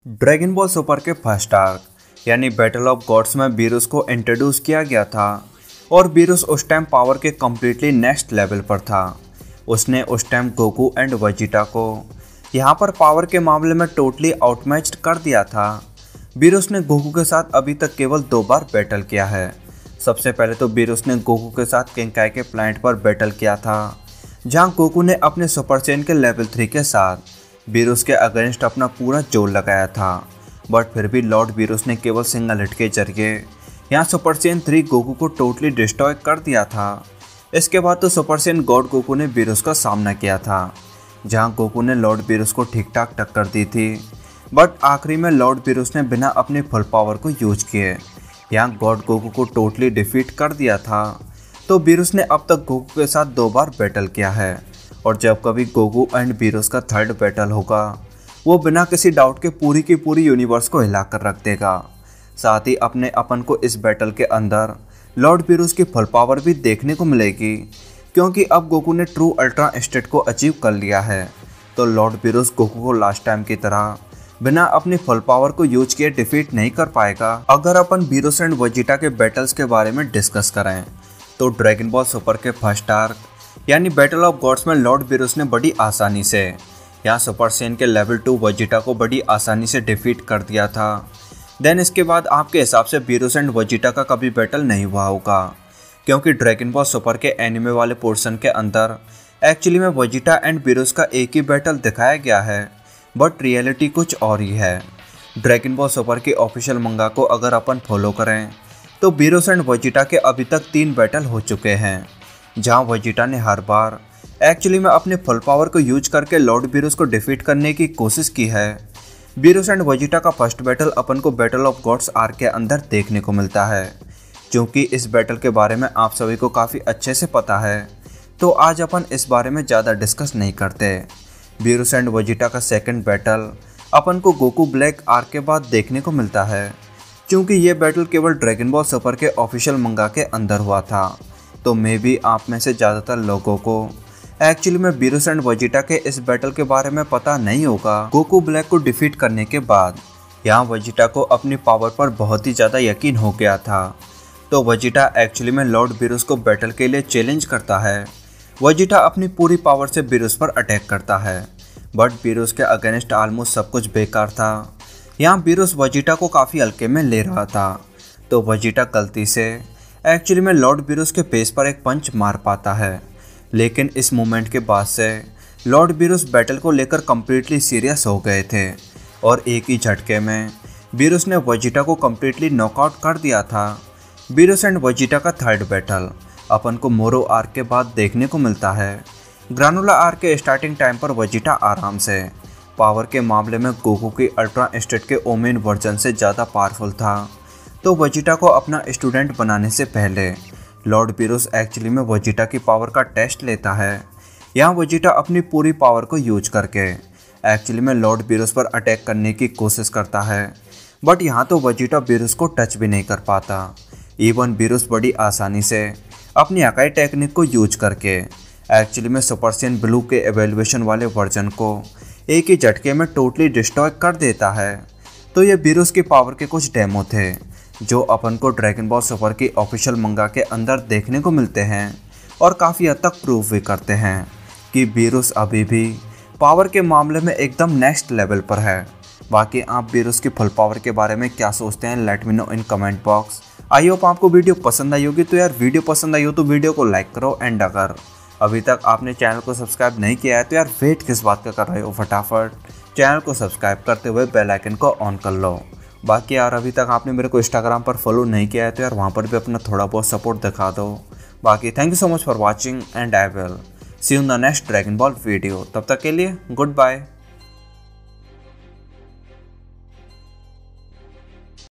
Dragon Ball Super के first arc यानी Battle of Gods में बीरूस को इंट्रोड्यूस किया गया था और बीरूस उस टाइम पावर के कम्प्लीटली नेक्स्ट लेवल पर था। उसने उस टाइम गोकू एंड वेजिटा को यहाँ पर पावर के मामले में टोटली आउटमैच्ड कर दिया था। बीरूस ने गोकू के साथ अभी तक केवल 2 बार बैटल किया है। सबसे पहले तो बीरूस ने गोकू के साथ किंकाई के प्लैनेट पर बैटल किया था, जहाँ गोकू ने अपने सुपर सैयन के लेवल 3 के साथ बीरूस के अगेंस्ट अपना पूरा जोर लगाया था, बट फिर भी लॉर्ड बीरूस ने केवल सिंगल हिट के जरिए यहाँ सुपर सैयन 3 गोकू को टोटली डिस्ट्रॉय कर दिया था। इसके बाद तो सुपर सैयन गॉड गोकू ने बीरूस का सामना किया था, जहाँ गोकू ने लॉर्ड बीरूस को ठीक ठाक टक्कर दी थी, बट आखिरी में लॉर्ड बीरूस ने बिना अपनी फुल पावर को यूज किए यहाँ गॉड गोकू को टोटली डिफीट कर दिया था। तो बीरूस ने अब तक गोकू के साथ 2 बार बैटल किया है और जब कभी गोकू एंड बीरूस का थर्ड बैटल होगा वो बिना किसी डाउट के पूरी की पूरी यूनिवर्स को हिला कर रख देगा। साथ ही अपने अपन को इस बैटल के अंदर लॉर्ड बीरूस की फुल पावर भी देखने को मिलेगी, क्योंकि अब गोकू ने ट्रू अल्ट्रा स्टेट को अचीव कर लिया है। तो लॉर्ड बीरूस गोकू को लास्ट टाइम की तरह बिना अपनी फुल पावर को यूज किए डिफीट नहीं कर पाएगा। अगर अपन बीरूस एंड वेजिटा के बैटल्स के बारे में डिस्कस करें तो ड्रैगन बॉल सुपर के फर्स्ट आर्क यानी बैटल ऑफ गॉड्स में लॉर्ड बीरूस ने बड़ी आसानी से यहाँ सुपर सैयन के लेवल 2 वेजिटा को बड़ी आसानी से डिफीट कर दिया था। देन इसके बाद आपके हिसाब से बीरूस एंड वेजिटा का कभी बैटल नहीं हुआ होगा, क्योंकि ड्रैगन बॉल सुपर के एनिमे वाले पोर्शन के अंदर एक्चुअली में वेजिटा एंड बीरूस का एक ही बैटल दिखाया गया है, बट रियलिटी कुछ और ही है। ड्रैगन बॉल सुपर के ऑफिशियल मंगा को अगर अपन फॉलो करें तो बीरूस एंड वेजिटा के अभी तक 3 बैटल हो चुके हैं, जहां वेजिटा ने हर बार एक्चुअली में अपने फुल पावर को यूज करके लॉर्ड बीरूस को डिफीट करने की कोशिश की है। बीरूस एंड वेजिटा का फर्स्ट बैटल अपन को बैटल ऑफ गॉड्स आर्क के अंदर देखने को मिलता है। क्योंकि इस बैटल के बारे में आप सभी को काफ़ी अच्छे से पता है, तो आज अपन इस बारे में ज़्यादा डिस्कस नहीं करते। बीरूस एंड वेजिटा का सेकेंड बैटल अपन को गोकू ब्लैक आर्क के बाद देखने को मिलता है, क्योंकि ये बैटल केवल ड्रैगन बॉल सुपर के ऑफिशियल मंगा के अंदर हुआ था। तो मे बी आप में से ज़्यादातर लोगों को एक्चुअली में बीरूस एंड वेजिटा के इस बैटल के बारे में पता नहीं होगा। गोकू ब्लैक को डिफीट करने के बाद यहाँ वेजिटा को अपनी पावर पर बहुत ही ज़्यादा यकीन हो गया था। तो वेजिटा एक्चुअली में लॉर्ड बीरूस को बैटल के लिए चैलेंज करता है। वेजिटा अपनी पूरी पावर से बीरूस पर अटैक करता है, बट बीरूस के अगेंस्ट ऑलमोस्ट सब कुछ बेकार था। यहाँ बीरूस वेजिटा को काफ़ी हल्के में ले रहा था, तो वेजिटा गलती से एक्चुअली में लॉर्ड बीरूस के फेस पर एक पंच मार पाता है। लेकिन इस मोमेंट के बाद से लॉर्ड बीरूस बैटल को लेकर कम्प्लीटली सीरियस हो गए थे और एक ही झटके में बीरूस ने वेजिटा को कम्प्लीटली नॉकआउट कर दिया था। बीरूस एंड वेजिटा का थर्ड बैटल अपन को मोरो आर्क के बाद देखने को मिलता है। ग्रानुला आर्क के स्टार्टिंग टाइम पर वेजिटा आराम से पावर के मामले में गोकू की अल्ट्रा स्टेट के ओमेन वर्जन से ज़्यादा पावरफुल था। तो वेजिटा को अपना स्टूडेंट बनाने से पहले लॉर्ड बीरूस एक्चुअली में वेजिटा की पावर का टेस्ट लेता है। यहाँ वेजिटा अपनी पूरी पावर को यूज करके एक्चुअली में लॉर्ड बीरूस पर अटैक करने की कोशिश करता है, बट यहाँ तो वेजिटा बीरूस को टच भी नहीं कर पाता। इवन बीरूस बड़ी आसानी से अपनी हकाई टेक्निक को यूज करके एक्चुअली में सुपर सैयन ब्लू के एवेल्युएशन वाले वर्जन को एक ही झटके में टोटली डिस्ट्रॉय कर देता है। तो ये बीरूस की पावर के कुछ डेमो थे जो अपन को ड्रैगन बॉल सुपर की ऑफिशियल मंगा के अंदर देखने को मिलते हैं और काफ़ी हद तक प्रूव भी करते हैं कि बीरूस अभी भी पावर के मामले में एकदम नेक्स्ट लेवल पर है। बाकी आप बीरूस की फुल पावर के बारे में क्या सोचते हैं, let me know in comment box. I hope आपको वीडियो पसंद आई होगी। तो यार वीडियो पसंद आई हो तो वीडियो को लाइक करो, एंड अगर अभी तक आपने चैनल को सब्सक्राइब नहीं किया है तो यार वेट किस बात का कर रहे हो, फटाफट चैनल को सब्सक्राइब करते हुए बेल आइकन को ऑन कर लो। बाकी यार अभी तक आपने मेरे को इंस्टाग्राम पर फॉलो नहीं किया है तो यार वहाँ पर भी अपना थोड़ा बहुत सपोर्ट दिखा दो। बाकी thank you so much for watching and I will see you in the next Dragon Ball video. तब तक के लिए गुड बाय।